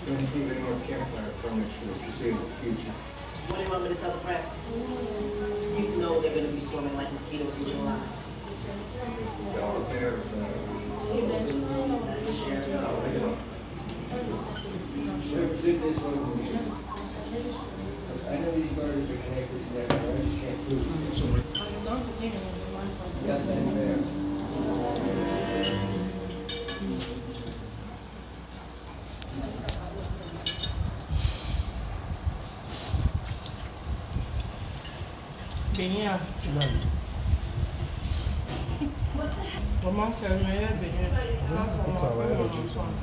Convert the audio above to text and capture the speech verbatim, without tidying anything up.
Don't think any more campfire permits for the foreseeable future. What do you want me to tell the press? You know they're going to be swarming like mosquitoes in July. Dog hair, uh, I know these birds are connected together, I just can't prove it. Yes, and there. Beignet. Maman fait le meilleur beignet. Ça, ça va.